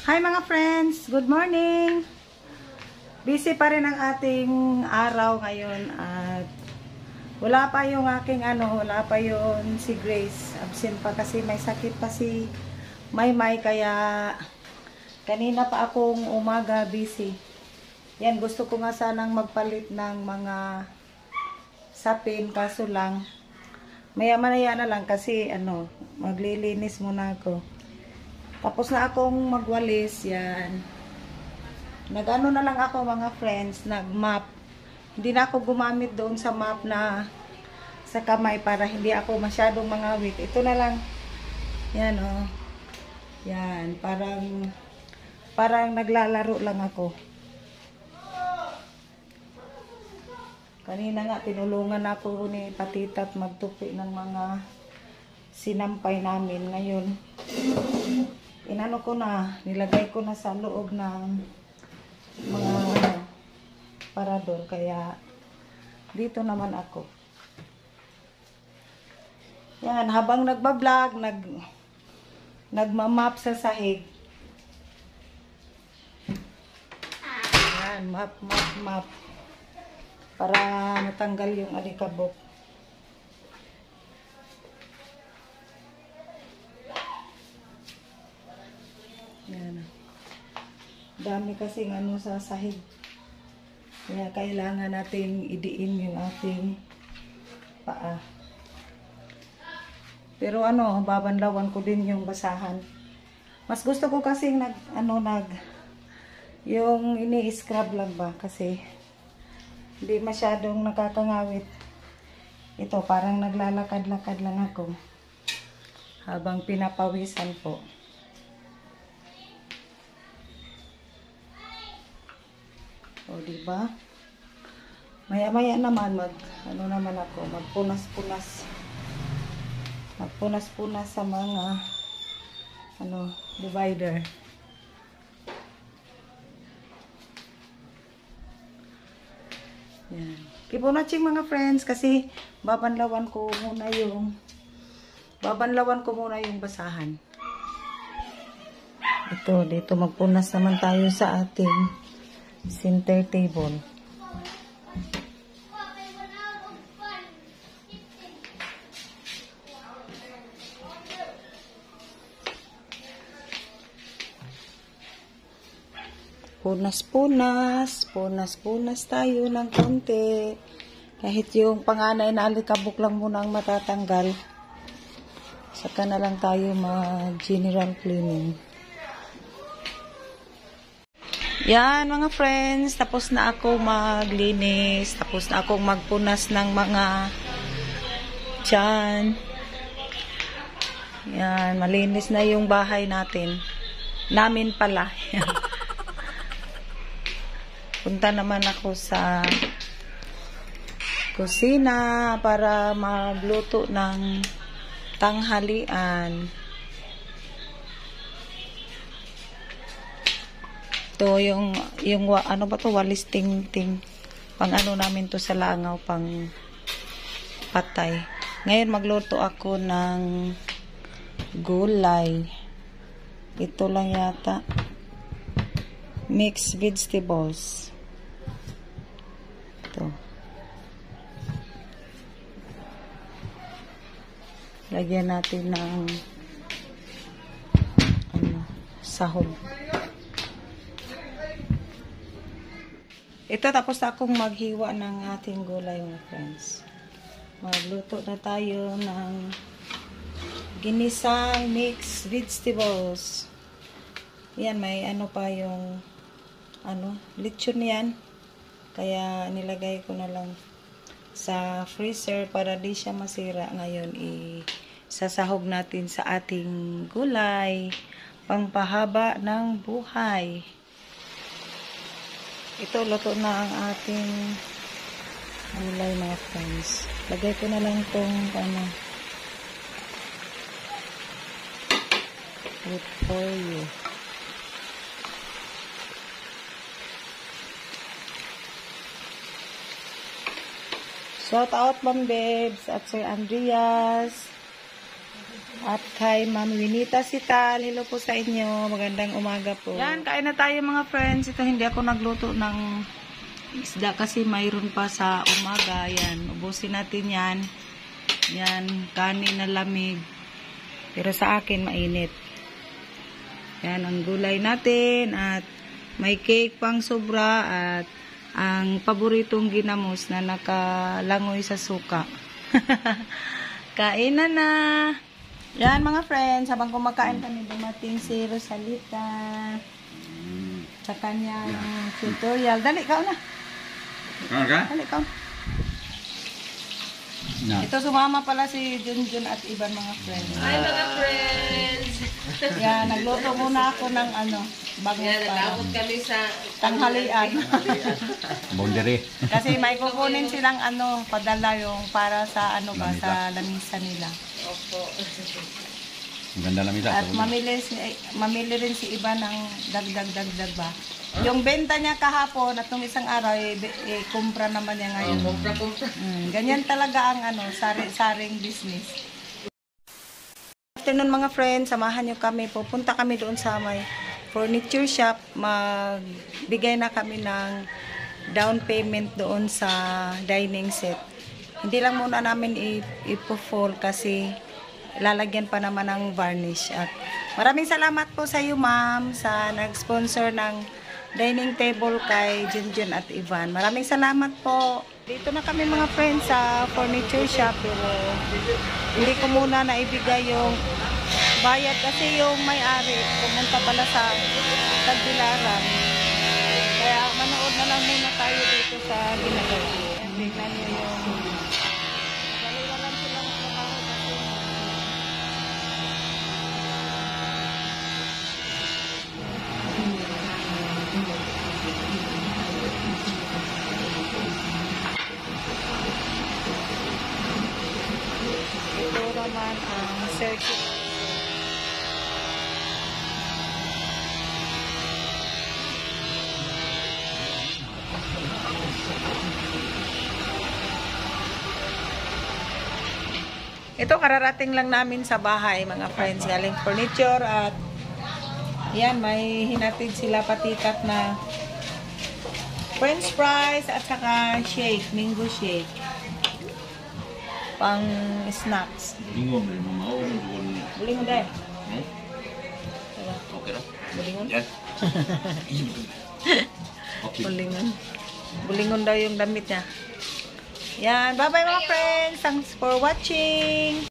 Hi mga friends! Good morning! Busy pa rin ang ating araw ngayon at wala pa yung aking wala pa yung si Grace. Absent pa kasi may sakit pa si Maymay kaya kanina pa akong umaga busy. Yan, gusto ko nga sanang magpalit ng mga sapin kaso lang maya-maya na lang kasi maglilinis muna ako. Tapos na akong magwalis, yan. Nag-ano na lang ako mga friends, nag-map. Hindi na ako gumamit doon sa map na sa kamay para hindi ako masyadong mangawit. Ito na lang. Yan oh. Yan, parang naglalaro lang ako. Kanina nga tinulungan ako ni Patitat magtupi ng mga sinampay namin ngayon. Inano ko na, nilagay ko na sa loob ng mga parador, kaya dito naman ako. Yan, habang nagbablog, nagmamap sa sahig. Yan, map. Para matanggal yung alikabok. Yan. Dami kasing sa sahig. Kaya kailangan nating idiin yung ating paa. Pero babanlawan ko din yung basahan. Mas gusto ko kasing yung ini-scrub lang ba kasi hindi masyadong nakakangawit. Ito parang naglalakad-lakad lang ako habang pinapawisan po. O, diba? Maya-maya naman magpunas-punas. Magpunas-punas sa mga divider. Yan. Keep on watching mga friends kasi babanlawan ko muna yung basahan. Ito, dito magpunas naman tayo sa ating center table. Punas tayo ng konti. Kahit yung panganay na alikabok lang muna ang matatanggal. Saka na lang tayo mag-general cleaning. Yan mga friends, tapos na ako maglinis, tapos na akong magpunas ng mga tiyan. Yan, malinis na yung bahay namin pala. Punta naman ako sa kusina para magluto ng tanghalian. Ito yung walis ting-ting. Pang namin to sa langaw, pang patay. Ngayon magluto ako ng gulay. Ito lang yata. Mixed vegetables. Ito. Lagyan natin ng sahog. Ito, tapos akong maghiwa ng ating gulay mga friends. Magluto na tayo ng ginisang mixed vegetables. Yan, may pa yung lechon yan. Kaya nilagay ko na lang sa freezer para di siya masira. Ngayon, isasahog natin sa ating gulay. Pangpahaba ng buhay. Ito, luto na ang ating gulay mga friends. Lagay ko na lang itong repolyo. Shout out Ma'am Babes at Sir Andreas. At kay Ma'am Winita Sital, hello po sa inyo. Magandang umaga po. Yan, kain na tayo mga friends. Ito hindi ako nagluto ng isda kasi mayroon pa sa umaga. Yan, ubusin natin yan. Yan, kanin na lamig. Pero sa akin, mainit. Yan, ang gulay natin. At may cake pang sobra. At ang paboritong ginamos na nakalangoy sa suka. Kainan na. Yan mga friends, habang kumakain kami, dumating si Rosalita sa kanyang tutorial. Dali, ikaw na. Dali, ikaw. No. Ito sumama pala si Junjun at iban mga friends. Hi mga friends! Yan, nagluto muna ako ng bago Nagabot kami sa tanghalian. Boundary. Kasi may kukunin silang padala yung para sa sa lamisa nila. Opo. Ang ganda lang ito. At mamili rin si iba ng dagdag ba. Yung benta niya kahapon at nung isang araw, kumpra naman niya ngayon. Kumpra. Ganyan talaga ang saring business. Afternoon mga friends, samahan niyo kami. Pupunta kami doon sa may furniture shop. Magbigay na kami ng down payment doon sa dining set. Hindi lang muna namin ipo-fall kasi lalagyan pa naman ng varnish. At maraming salamat po sa iyo ma'am sa nag-sponsor ng dining table kay Junjun at Ivan. Maraming salamat po. Dito na kami mga friends sa furniture shop pero hindi ko muna naibigay yung bayad kasi yung may-ari pumunta pala sa Tagbilaran. Kaya manood na lang muna tayo dito sa ginagawa. Tingnan nyo yung dalawalan silang trabaho kasi ito naman ang circuit. Ito kararating lang namin sa bahay mga friends, galing furniture at yan may hinatid sila patikat na french fries at saka shake, mango shake pang snacks. Bingung dari mau Bulingon dahil. Oke lah. Bulingon? Ya. Oke. Bulingon daw yung damit niya. Yan, bye bye mga friends. Thanks for watching.